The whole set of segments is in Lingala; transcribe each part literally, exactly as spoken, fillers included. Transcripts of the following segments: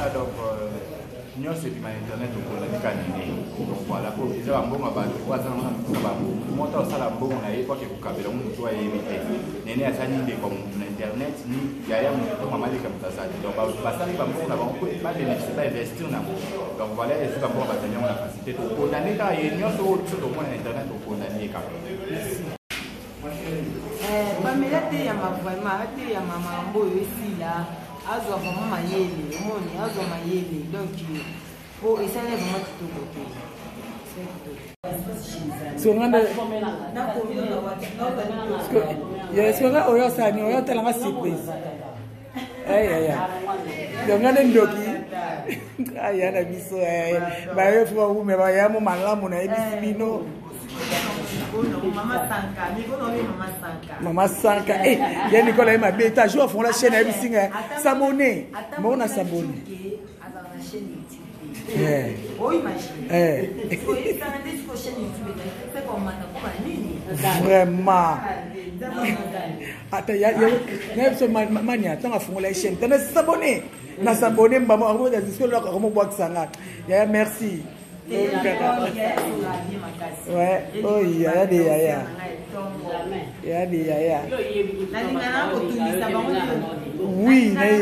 Voilà, donc, nous, c'est du internet, donc on a dit qu'à donc voilà, pour les gens, bon, bah, trois ans, on va monter au salon, bon, on a eu quoi que vous avez, on doit éviter. Néné a ça, ni des comme internet, ni il y a un moment comme ça. Donc, bah, ça, on a pas bénéficié, pas investir dans donc voilà, et c'est d'abord la tenir la facilité pour condamner, car il y a une autre chose au moins internet pour condamner. Mais là, il y a ma vraiment, il y a ma maman aussi là. Azo vraiment mayele, moni azo mayele, donc pour essayer vraiment tout côté. So nganda ya songa oyo sani oyo talanga surprise. Ay ay ay. Donc nganda ndoki. Ay ana biso ay. Ba yo fwa u me ba ya mo malamu na ebisi bino. Maman Sanka, mais qu'on a Maman Sanka. Maman Sanka, eh, il y a Nicolas et ma bête, t'as joué à fond la chaîne à Bissing, s'abonner. Moi on a s'abonner. Eh. Oui, imagine. Eh. Oui, quand on est sur la chaîne YouTube, c'est comme maintenant, vraiment. Attends, il y a, il y a, il y a ce mania, tant à fond la chaîne, t'as s'abonner. Na s'abonner, maman, on va dire que là, comment boire ça là. Merci. Ouais, oh, il y a des yaya. Il y a des yaya. Oui, mais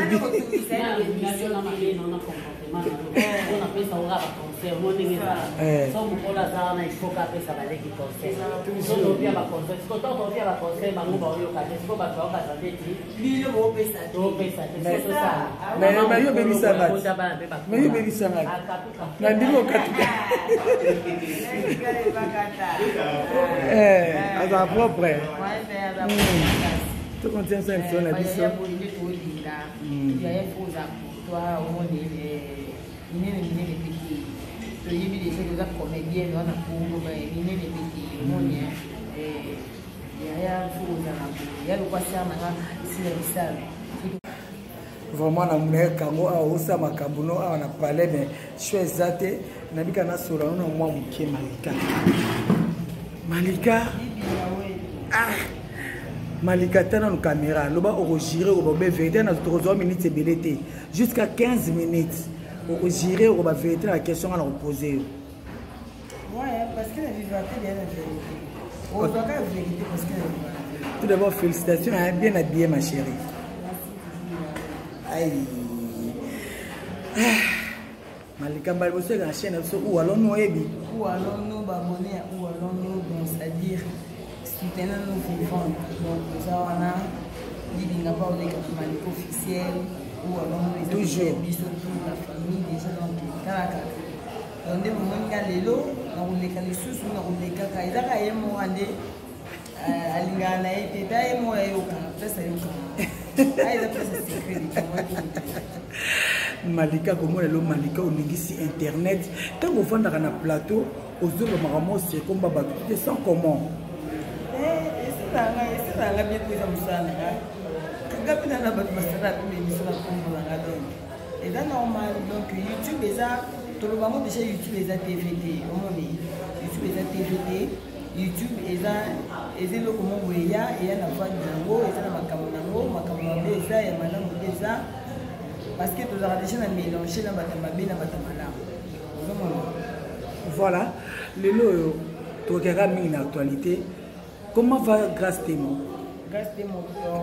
tu contiens ça sur la vie. Il y a des petits, il y a des choses qui comédiens, on a pour il y a des petits, il y a il y a le passé à vraiment na mwe kango a osa makabuno a na parler mais chouezate na bika na sura na mwa muke Malika Malika ah Malika tana no caméra loba o girer o ba vérité na trois minutes belete jusqu'à quinze minutes. Au gérer ou va vérifier la question à la poser. Ouais, parce que la vérité est la vérité. On doit la vérité parce que tout d'abord félicitations, bien habillé ma chérie. Aïe. Malika Balbosse la chaîne où allons-nous ebi? Où allons-nous abonner où allons-nous donc c'est-à-dire soutenir nos vivants. Donc ça on a dit qu'il n'a pas de Malika officiel. Toujours la famille déjà donc kaka donc de moment lelo na uleka lisusu na uleka ka izaka yemo ande alingana ite dai mo yoka pesa yoka aiza pesa secret Malika comme lelo Malika oningisi internet quand on vend dans un plateau aux autres maramo c'est comme baba tu sans comment eh c'est ça c'est ça la bien pour ça et là normal donc YouTube est là tout le monde déjà YouTube est là T V T YouTube est là T V T YouTube est là et c'est le comment vous voyez et la voix de l'ango et ça la macamonango macamonango et ça et madame et ça parce que tu as déjà mélangé la batamabé la batamala voilà le lot tu regardes une actualité comment va Grâce Témo Grâce Témo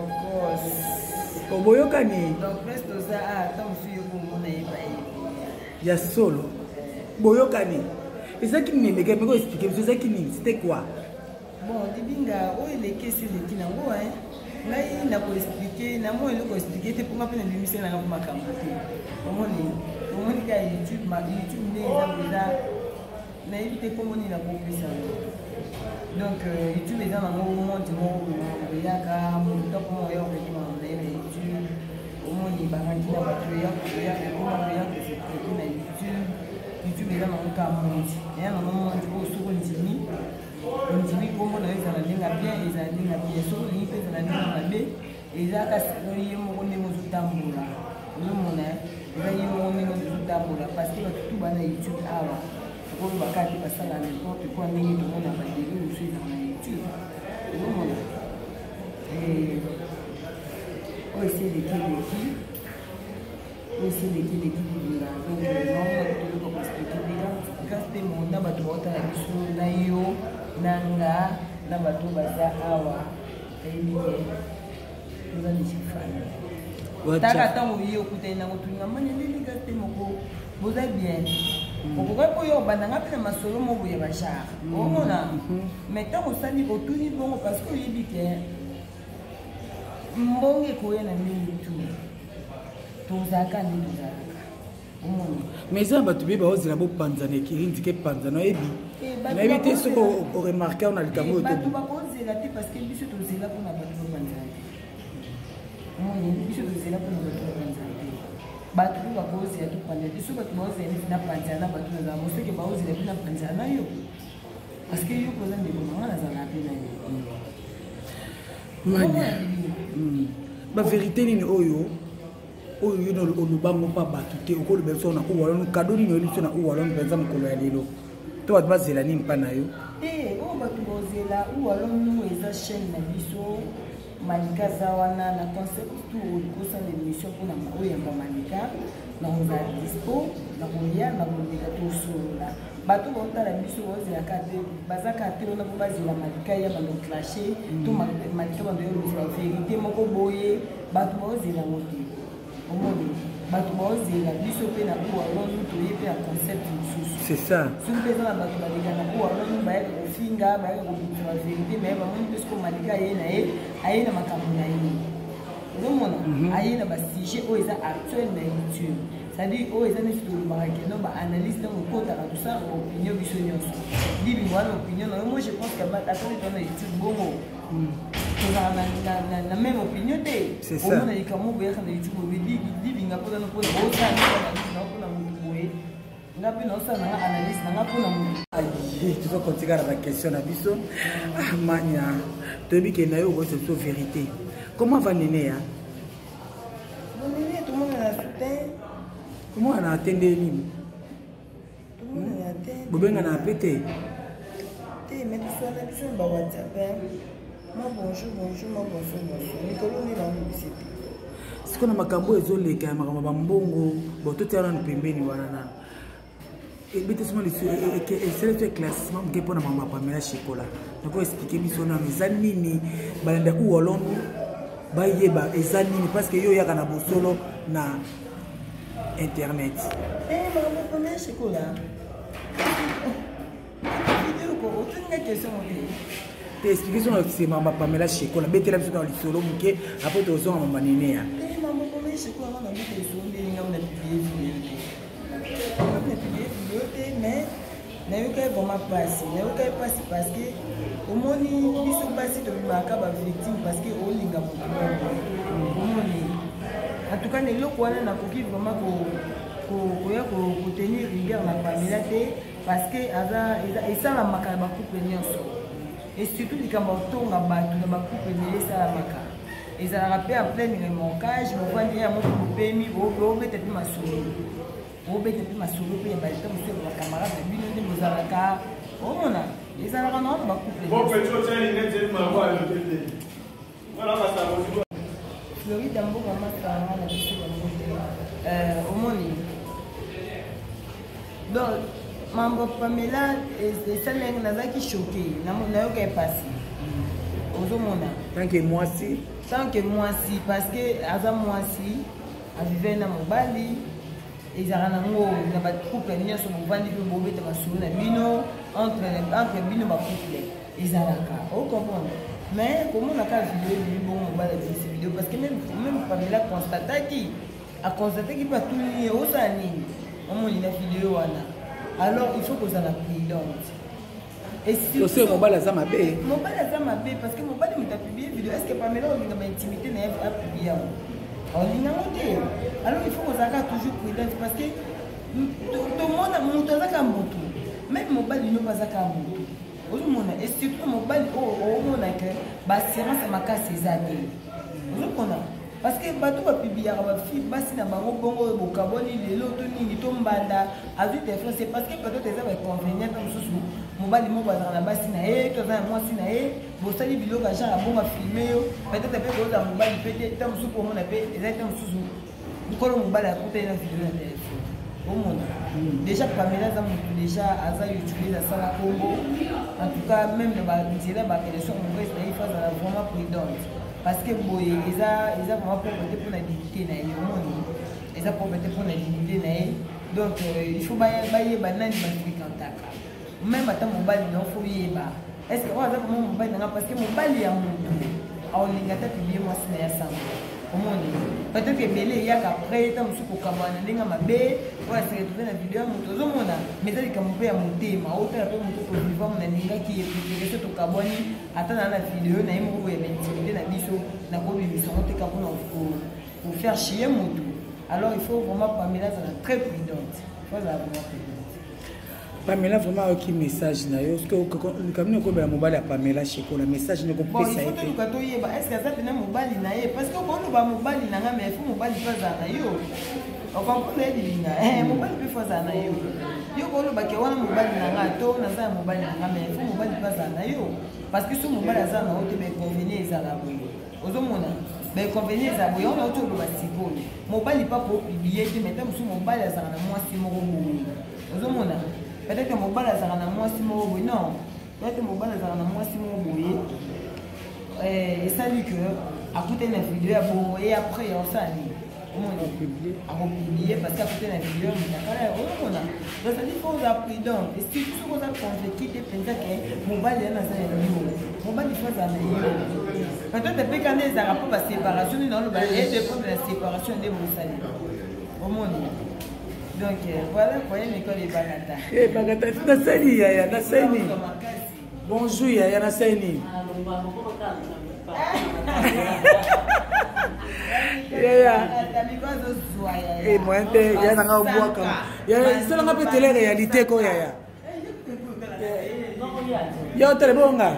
Oboyokani. Donc presto ça a tant suyo comme on est pas. Ya solo. Boyokani. Et ça qui me me me expliquer c'est ça qui ni c'était quoi? Bon, dibinga o il est question de tinango hein. Ngai na ko expliquer na mo ile ko expliquer te pour ma peine de na ngoma kamate. Comment ni? Comment ni ka YouTube ma YouTube ne za na éviter comment ni na ko pesa. Donc YouTube est dans un moment où il y a un top où il y a YouTube au moins il y a un petit peu de il y a un YouTube YouTube est dans un cas il y a un moment où sur une dimi une dimi comme on a eu ça la ligne bien et ça ligne bien sur une ligne ça la ligne bien et ça casse le yé mon numéro de tamboura nous mon est il y a mon numéro de tamboura parce que tout va dans YouTube avant pour le bac qui passe à n'importe quoi ni tout le monde a pas de ou sur YouTube non et on essaie de qui de qui on essaie de qui de qui là. Donc, non, on expliquer grâce à mon na bato bota la biso na yo nanga na bato baza awa ebiye nous allons y faire. Taka tango yo kutena ngotunga mane lili grâce moko vous êtes bien. Pourquoi pour yo bananga pe masolo mo boye ba char. Omona. Mais tant au sali otuni bongo parce que yebi ke mbonge ko yana mingi tu. Tozaka ni tozaka. Mais ça va te bien parce que la boue panzane qui rit que panzane et bi. Mais éviter ce qu'on remarqué on a le camo. Bah tu vas poser la tête parce que biso tozela pour na bato panzane. Moi biso tozela pour na bato panzane. Bah tu vas poser la tête panzane. Biso bato poser na panzane na bato na mo ce que ba poser na panzane na yo. Parce que yo poza ndeko manga na zala pe na yo. Mania. Ba vérité ni oyo. Oh, you know, on va pas battre. Au cours de personne, ou alors nous cadeau ni nous sommes ou alors nous pensons que l'on est là. Toi, tu vas se la nimpa na yo. Eh, on va tout poser là ou alors nous les chaînes na biso, Malika Zawana, na concept tout au sein de l'émission pour na oya Malika, na on va dispo, na oya na Malika tout sur là. Bato bonta la biso oze la carte, bazaka te on a pas la Malika ya ba donc clasher, tout Malika ba de la vérité moko boye, bato oze la moto. C'est ça. C'est-à-dire, oh, ils ont une analyse dans le code, tout ça, opinion, vision. Opinion. Moi, je pense que la YouTube, bon, la même opinion. C'est ça. Tu vas continuer la question à Bisso. Ah, mania. Tu as dit qu'il y a une vérité. Comment va Néné? Tout le monde a soutien. Comment on a atteint des lignes? Vous avez un appétit? Mais tu sois là, tu sois WhatsApp. Moi, bonjour, bonjour, moi, bonjour, bonjour. Nicolas, il a une publicité. Ce qu'on a makambo ezole ka makamba mbongo boto tera na pembeni wana na et bete sema lisu et c'est le classement que pour na mama Pamela Chocolat donc expliquer biso na mezani ni balanda ku wolongo ba yeba ezani parce que yo yaka na bosolo na internet eh mama Pamela Chocolat vidéo ko otunga question te explication c'est mama Pamela Chocolat bete la biso dans le solo muke après to zo mama Néné c'est quoi on a vu que sur les lignes on a publié vidéo on a publié vidéo mais na yo ka vraiment passer na yo ka passer parce que au moins ni biso passer to bimaka ba victime parce que o linga ko en tout cas ne lo ko na koki vraiment ko ko ko ya ko tenir rigueur na famille te parce que aza eza la makaba couple nyonso et surtout likamba tonga batu na ba couple ne esa la makaba. Ils ont rappelé en plein remorquage, je vois dire à mon pays, vous êtes plus ma souris. Vous êtes plus ma souris, vous êtes plus ma camarade, vous êtes plus ma camarade. Oh mon âme, ils ont rendu ma couple. Bon, peut-être que tu as une ma voix. Voilà, ça va. Floride Dambo, maman, ça va la question de au monde. Donc, maman Pamela, c'est ça qui est choqué. Je ne sais pas passé. Tant que moi si. Tant que moi si, parce que avant moi si, à vivre dans mon bali, ils ont un couple qui sont vendus pour bobé dans ma sourire, bino entre entre bino ma couple, ils ont la carte. Vous comprenez? Mais comment on a qu'à vivre du bon mon bali de ces vidéos parce que même même Pamela constate qui a constaté qu'il va tout lier aux années. On m'a dit la vidéo alors il faut que ça la prudence. Et si tu sais, mon bal a ça ma paix. Mon bal a ça ma paix parce que mon bal m'a publié une vidéo. Est-ce que Pamela on a intimité n'a pas publié? On l'a monté. Alors il faut que ça soit toujours prudent parce que tout le monde a monté ça comme moto. Même mon bal il n'a pas ça comme moto. Au monde et surtout mon bal au au monde que bah c'est ça m'a cassé ça dé. Vous comprenez? Parce que bato ba publier ba fi basi na bango bongo bokaboni lelo to nini to mbanda azu te frère c'est parce que peut-être ça va convenir comme sous mobali mo ba na basi na e to za moi si na e bo sali bilo ka ja bon ba filmer yo peut-être pe ko za mobali peut-être tam sous pour mon appel exactement sous nikolo mobali a coupé na vidéo na téléphone Déjà, Pamela, déjà, Aza utilise ça la Congo. En tout cas, même dans la télévision, on voit qu'il faut vraiment prudente. Parce que ils ont vraiment propriété pour la dignité. Ils ont propriété pour la dignité. Donc, il faut bailler banane fréquenter. Même à mon bal, il faut y aller. Est-ce que vous avez mon bal parce que mon bal est à mon tour. On a publié moi, c'est ça. Peut-être que Belé, il y a après, il y a un peu de cabane, il y a un peu de vidéo, mais il y a un peu de monter, mais autant un peu de vivre, il y a qui est plus de cabane, attendre la vidéo, il y a un peu de intimidé, il y a un peu de pour faire chier mon tour. Alors il faut vraiment Pamela très prudente. Il faut vraiment prudente. Pamela vraiment aucun message na yo, parce que comme nous comme la mobile à Pamela chez ko la message ne ko bon il faut que nous kato yeba est-ce que ça tena mobile na ye parce que quand nous ba mobile na nga mais il faut mobile pas za na yo on comprend les dinga eh mobile peut faire za na yo yo ko lo ba ke wana mobile na nga to na za mobile na nga mais il faut mobile pas za na yo parce que ce mobile za na o te be convenir za la boyo ozomona be convenir za boyo on a to lo ba sipoli mobile pas pour publier que maintenant sur mobile za na moi si mo boyo ozomona. Peut-être que mon bal a un mois si mon boy, non. Peut-être que mon bal a un mois si mon boy. Et ça dit que, à côté de la vidéo, et après, on s'en dit. On a publié parce qu'à côté de la vidéo, on a. Donc ça dit qu'on a pris donc. Et si tout le monde a convaincu que mon bal est dans un niveau, mon bal est dans un niveau. Peut-être que quand il y a un rapport de séparation, il y a un rapport de la séparation des Moussali. Au monde. Donc voilà, voyez l'école est Bagata. Eh, Bagata, Nassani, Yaya, Nassani. Bonjour, Yaya, Nassani. Yaya. Eh, moi, Yaya, n'a pas au bois comme. Yaya, c'est là qu'on peut télé réalité, quoi, Yaya. Yaya, t'es bon, gars.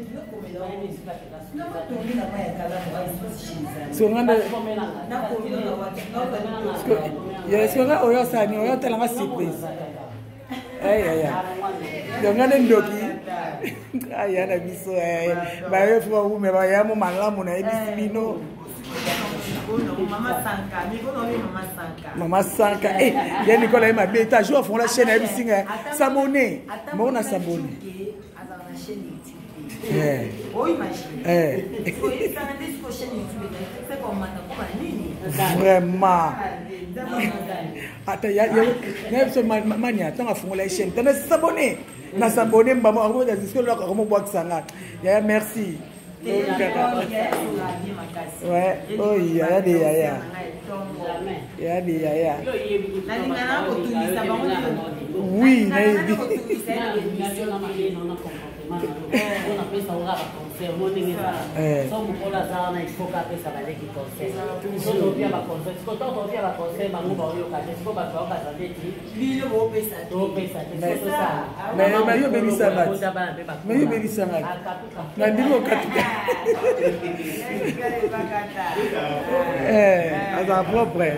Yes, you are your son, you are telling us surprise. Ay, you're not in Doki. I had a miss. My for whom I am, Malamuna, Mino. Mama Sanka, Mama Sanka. Eh, then you call him a beta, you for la chaîne, every singer. Samone, Mona Sabone. Yeah. Eh. Vraiment. Attends, il y a ce mania, tant à fond la chaîne. Tu as s'abonné. Na s'abonné, maman, on va dire que là, comment boire que ça n'a. Ya merci. Ouais. Oh, il y a des yaya. Il y a des yaya. Oui, mais on appelle ça aura concert mon nègre ça mon cola ça na il faut qu'après ça va aller qui concert toujours bien va concert quand on vient va concert bango ba yo ka c'est pas ba ba ça dit lui le beau pesa beau pesa c'est ça mais mais yo beli ça va mais yo beli ça va na ndimo katuka eh à propre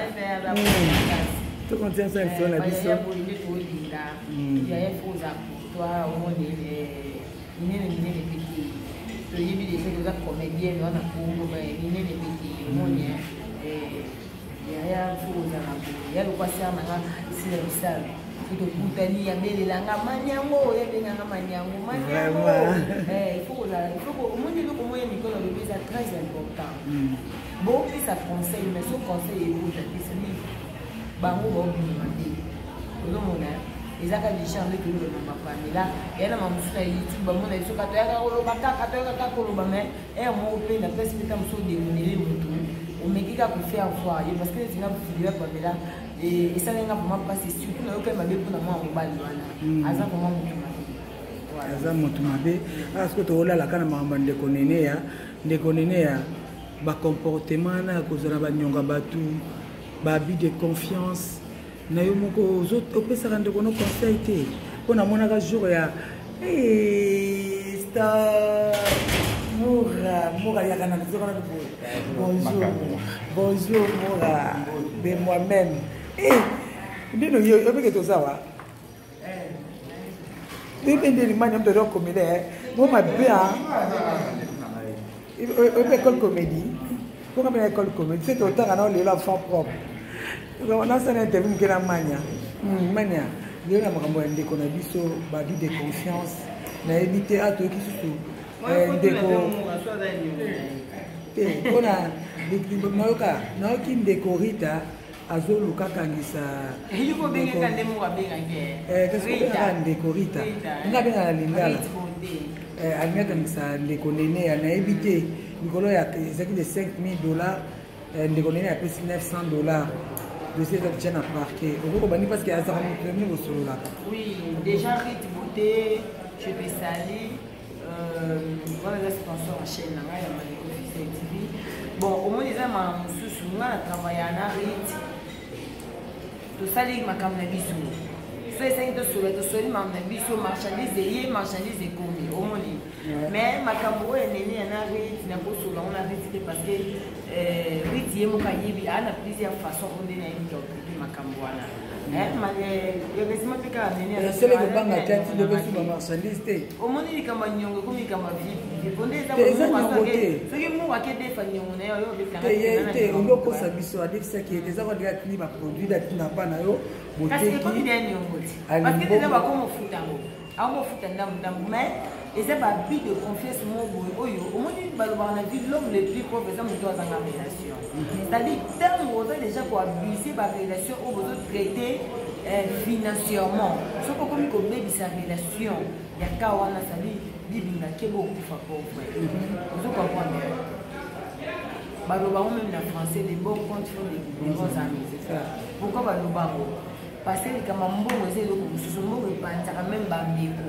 tout contient ça sur la biso il y a faut ça toi au monde il n'est n'est petit le yébi des choses comédiennes on a pour mais il n'est petit au monde et il y a faut ça il y a le passé à manga c'est le sale tout boutani ya belle la ngamanyango ya benga ngamanyango manyango eh il faut là il faut au monde le comment il Nicolas le c'est très important bon puis ça conseille mais son conseil est pour c'est lui bango ba obimandi au monde les accords de chambre que nous avons fait là et là maman sur YouTube maman est sur quatre heures au baka quatre heures quatre heures mais et moi au pays la presse peut me sur des monnaie on me dit qu'à faire voir parce que c'est une vidéo comme là et ça n'est pas vraiment passer surtout là quand m'a pour moi mobile là aza comment voilà aza moto mabe parce que to là la kana mamba ndeko nene ya ndeko nene ya ba comportement na kozala ba nyonga batu ba bi de confiance na yo moko zoto pesa rande kono conseil te pona mona ka jour ya eh star Moura Moura ya kana nzoko na bonjour bonjour Moura de moi-même eh ndino yo yo beke to sawa eh bebe ndeli manya mto ro comédie mo ma bien o be école comédie pour comme école comédie c'est autant à non les enfants propres On a une interview qui est en Mania. Mania, il y a un biso, badu de confiance. On a évité à tout qui se trouve. On a une décorita. Azolo kakangisa. Yuko benga kande mo benga nge. Eh, qu'est-ce que c'est décorita? Nga benga la lingala. Eh, almia kangisa déconné na éviter. Nicolo ya zaki de cinq mille dollars, déconné à plus neuf cents dollars. De ces objets à parquet. Au gros bani parce qu'il y a ça premier au solo là. Oui, déjà Rite Beauté, je vais saluer euh voilà les sponsors en chaîne là, il y a Maliko T V. Bon, au moins déjà ma sous moi travailler à Rite. Tout ça les makam na biso. C'est ça de sur le sol ma na biso marchandise et marchandise et commis au moins. Mais makam wo nene na Rite na bosso là on a visité parce que euh Rite yemo kayibi ana plusieurs façons on est na yimo makam wana. Eh mais le résumé pika nene. C'est le banga tati de besu ma marchandise té. Au moins il kama nyongo comme kama vipi. Bonde za mo c'est que mo akede fa nyongo na yo be kanga. Té on doit kosa biso a dire ça qui est ça va dire que ni ba produit da tina pa na yo. Parce que comme il y a nyongo. Parce que déjà ba comme futango. Amo futanda ndambu mais et c'est pas but de confiance mon boy oyo au moins il va on a dit l'homme le plus pauvre c'est mon toi en relation. C'est-à-dire tant vous avez déjà pour abuser par relation ou vous traiter financièrement. Ce que comme comme baby sa relation il y a kawana ça dit bibinga kebo kufa pauvre. Vous comprenez? Baloba même en français les bons comptes font des bons amis c'est ça. Pourquoi baloba parce que kama mbongo c'est le kususu mbongo ipanja même bambeko.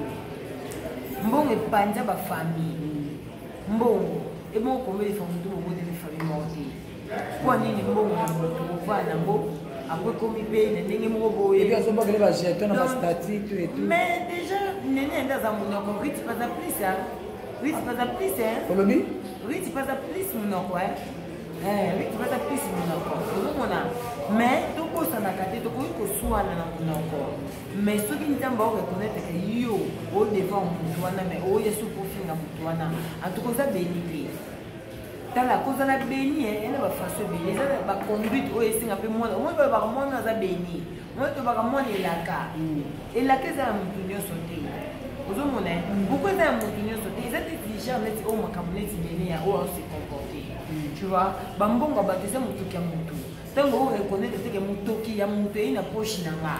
Mbongo epanja ba famille mbongo et bon comme les familles de beaucoup de familles mortes kwa nini mbongo kwa nango après comme ibe na ndenge moko boye et bien ça va que les jetons na statique et tout mais déjà nene ndaza munoko rite pas à plus hein rite pas à plus hein Colombie rite pas à plus munoko hein eh rite pas à plus munoko on a mais tout ko ça na kate to ko ko suana na munoko mais ce qui nous a reconnaître que yo au devant mutuana mais au yesu profil na mutuana en tout cas ça béni dans la cause la béni elle va faire ce béni ça va conduite au yesu un peu moins moi va voir moi na za béni moi to va moi ni la ka et la que ça mutunyo sauté vous monnaie pourquoi ça mutunyo sauté ça déjà net au makamnet béni ya au se comporter tu vois bambonga bateza mutuki ya mutu tango reconnaître que mutuki ya mutu ina poche na nga.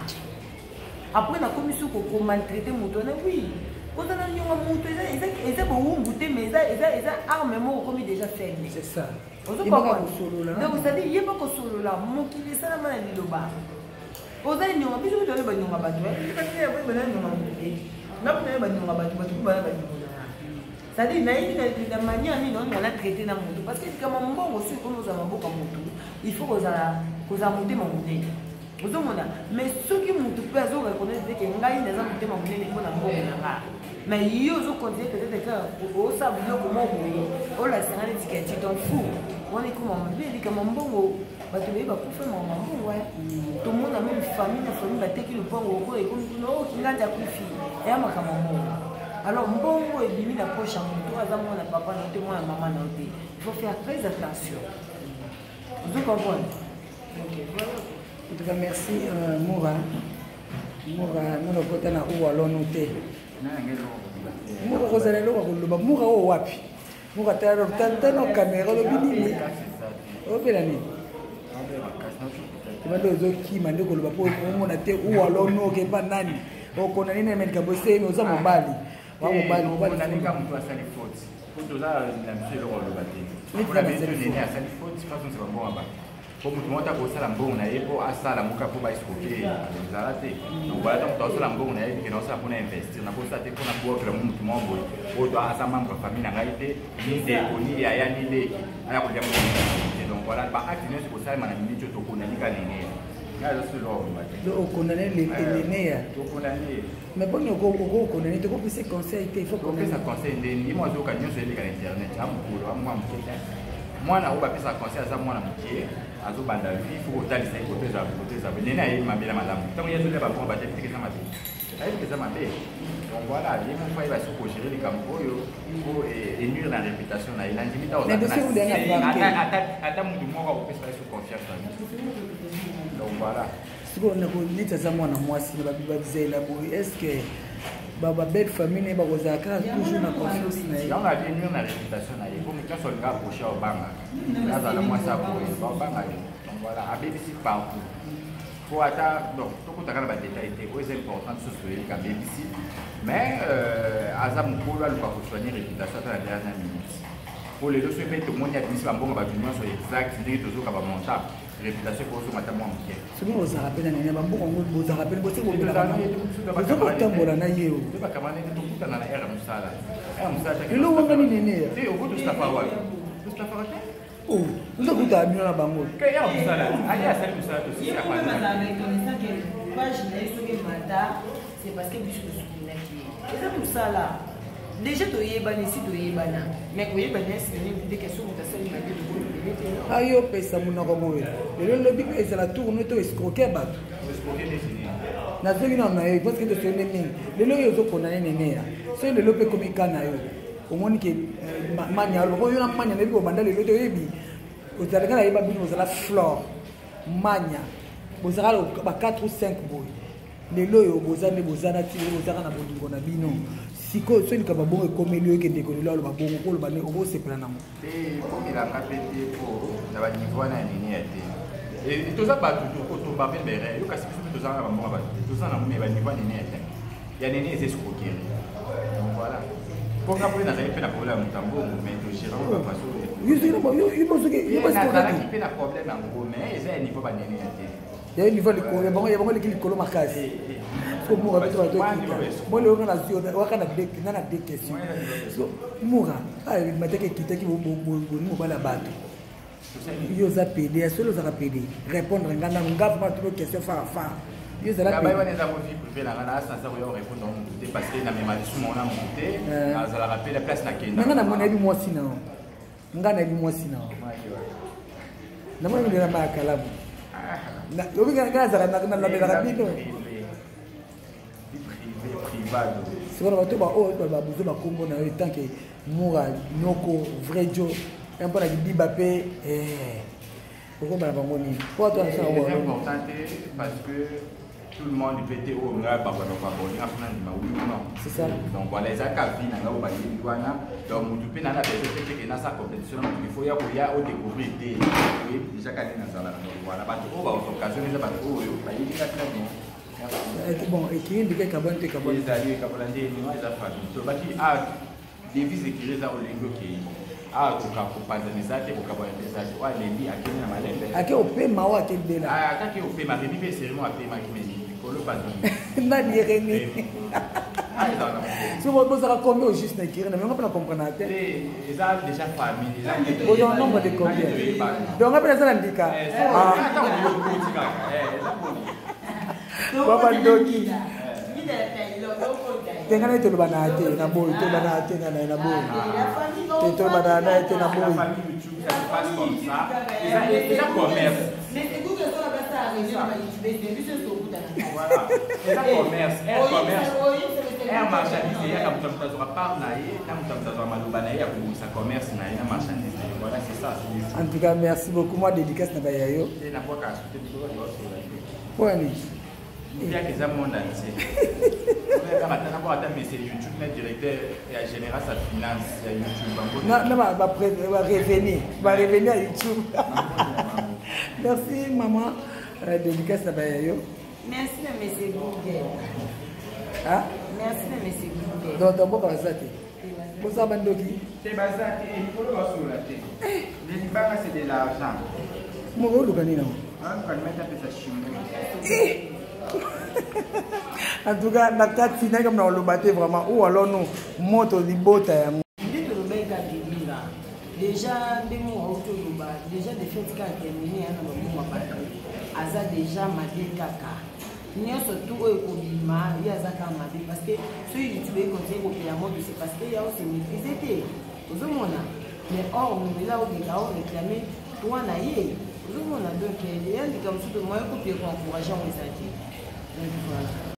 Après la commission qu'on maltraité moto oui quand on a nyonga moto ça ça bon goûter mais ça ça ça armement comme déjà fait c'est ça il pas ko solo là donc ça dit il pas ko solo là mo ki ça na mana liloba oza nyonga biso to le ba nyonga ba to parce que après ba nyonga moto na ba ba nyonga ba to ba to ba ba nyonga ça dit na ile na manière ni non on a traité na moto parce que comme mbongo aussi comme nous avons beaucoup moto il faut que ça que ça monter mon monnaie. Vous avez mais ceux qui m'ont tout perdu reconnaissent que ngai n'a jamais été monté les bonnes bonnes là. Mais ils ont continué peut-être que au savent comment vous au la série d'étiquette tu t'en fous. On est comme on dit comme un bon bah tu vas pour faire mon bon ouais. Tout le monde a même famille la famille va take le bon au et comme non qui n'a pas confié. Et à ma comme bon. Alors mbongo et bimi la poche en toi à moi na papa na moi na maman na il faut faire très attention. Vous comprenez? OK, voilà. En tout cas, merci euh, Moura. Moura, nous avons voté où allons noter. Moura, vous allez le Moura au wapi. Moura, tu as une caméra, le bini. Au Bélani. Tu vas dire qui m'a dit que le bateau, on a été où allons nous, qui est pas nani. On connaît les mecs qui ont bossé, mais on a mobali. On a mobali, on a mobali. Pour ça, la musique, on le battait. Pour la musique, on est à sa faute, c'est pas son c'est bon à battre. Pour tout le monde, on a bon, on a pour ça, la mouka pour escroquer, on a raté. Donc voilà, donc dans ce lambeau, on a dit que nous sommes pour investir. On a pour ça, on a pour que le monde, tout le monde, pour toi, à sa membre famille, n'a pas été ni des ni des ayants, ni des. Donc voilà, par acte, c'est pour ça que je me dis que tu connais les canines. On connaît les nénéas. Mais bon, on connaît les conseils, il faut connaître ça. Conseil, moi, je suis sur Internet. Moi, je suis sur conseil à moi, à tout banda vie, il faut que tu aies côté à côté à venir à ma belle madame. Tant qu'il y a des gens qui vont battre, c'est ça ma vie. C'est ça ma vie. Donc voilà, il faut que tu gérer les campos pour nuire la réputation. Il a limité aux attentes. Attends, attends, moi, on peut se faire sous confiance. Donc voilà. Si on a connu ça moi na moi si ba bizela boy est-ce que ba ba belle famille ne ba kozaka toujours na confiance na yo. On a bien une réputation na yo. Comme quand on gars approché au banga. Là ça la moi ça boy. Ba banga. Donc voilà, a B B C partout. Pour attendre donc tout ça quand ba détail était très important sur ce que B B C. Mais euh azam ko la pas soigner réputation dans la dernière minute. Pour les deux se mettre tout le monde y a dit ça bon ba du moins sur exact, c'est toujours ka ba monter. Réputation pour ce matin moi bien. C'est bon ça rappelle na nyamba mboko ngo boza rappelle bote ko bila kana. Boza ko tambola na yeo. C'est pas kamane to kuta na era musala. Era musala. Ilo wanga ni nene. Eh au bout de staff wa. De staff wa. Oh, ndo kuta amio na bango. Que era musala. Ali asali musala to si apa. Mais ça reconnaissant que page na iso ke mata, c'est parce que biso soutenir qui. C'est pour ça là. Déjà tu y es banni si tu y es banna. Mais quand y est banni c'est une des questions que tu as sali ma vie. Ayo pesa munako moyo. Lelo lobi pesa la tourne to escroquer bato. Escroquer des na zeli na na parce que to sene mingi. Lelo yo zo kona nene ya. So lelo pe komika na yo. Omoni ke manya lo ko yo na manya nebi ko banda lelo to yebi. Ozalaka na yeba bino ozala flore. Manya. Bozala ba quatre ou cinq boy. Lelo yo bozane bozana ti bozaka na bolingo na bino. Siko so ni ka babongo ekomeli yo ke ndeko lelo lo babongo ko lo bane obo sepela na mo. Eh ko mi la kapete ko na ba niveau na nini ya te. Et tout ça pas tout ko to ba ben bere yo kasi biso to za na ba mo ba. Tout ça na mo me ba niveau nini ya te. Ya nini c'est escroquer. Donc voilà. Pour ka na za pe na problème mutambo mais to shira ba faso. Yo zina ba yo yo bozo ke yo parce que na ki pe na problème en gros mais c'est niveau ba nini ya te. Ya niveau le ko ba ya ba le ki kolo makasi. Moura beto bato moi le ngana zio wakana dek nana dek question so moura ay mateke kitaki bo bo bo ni mobala bato yo za pede solo za pede répondre ngana ngapa ma toute question fa fa yo za la pede ba neza mo vie privé na ngana asa sa yo répondre mon côté parce que na me mali sous mon na mon côté za la rappeler la place na kenda ngana mo na bi mo sina ngana bi mo sina na mo ngira ba kalabu na yo bi ngana za na na na la rapide c'est vrai que bah oh bah besoin bah combo na yo tant que moura noko vrai jo un peu la Mbappé eh pourquoi bah bango ni pour toi ça c'est important parce que tout le monde peut au nga ba ba ba bon na fana ni ma oui non c'est ça donc voilà les akavi na nga ba ni wana donc mutu pe na na besoin que que na sa compétition il faut ya ko ya au découvrir des oui déjà quand na sala voilà ba to ba occasion za ba to yo ba yi ka tena bon équilibre de carbone de carbone les alliés carbone des nous les affaires so ba ki a devise écrire za olingo ki a ko ka ko panzaniza te ko ka ba pesa to a lendi akini na malembe ake ope mawa ke dela ah ataki ope ma rebi pe sérieusement ape ma ki meni ko lo pas na ni reni si vous posez à combien au juste n'écrire mais on peut pas comprendre à tête ils ont déjà famille ils ont au nombre de combien donc après ça l'indica ah Papa Doki. Tenga na tolo bana ate na boy to bana ate na na boy. Te to bana na ate na boy. Ils ont commerce. Mais écoute que ça va ça arriver à YouTube, c'est juste au bout d'un voilà. Ils ont commerce, un commerce. Un marchandise, il y a comme ça ça sera par naïe, comme ça ça sera malouba naïe pour ça commerce naïe, un marchandise. Voilà, c'est ça. En tout cas, merci beaucoup moi dédicace na bayayo. Et na quoi qu'à souhaiter du gros Point. Il y a des monde entier. Maintenant, on attend mais c'est YouTube mais directeur et général sa finance à YouTube. Non non va va revenir, va revenir à YouTube. Merci maman dédicace na bayayo. Merci monsieur Google. Ah? Merci monsieur Google. Donc donc pas ça té. Pour ça bandoki. C'est bazar et il faut le voir sur la tête. Les banques c'est de l'argent. Mo go lukani na. Ah, quand mettre un peu ça chimbo. En tout cas, la carte finale comme dans le bateau vraiment ou alors nous moto di bota ya. Déjà des mots autour du bas, déjà des fêtes qui ont terminé à nos moments Aza déjà madé kaka. N'y a surtout au Kobima, il y a Zaka madé parce que ceux qui tuent comme ça au Piamont, c'est parce qu'il y a aussi maîtrisé. Aux hommes mais or nous là où des gars ont réclamé toi naïe. Aux hommes donc il y a des comme ça de moi pour encourager les adultes. Voilà.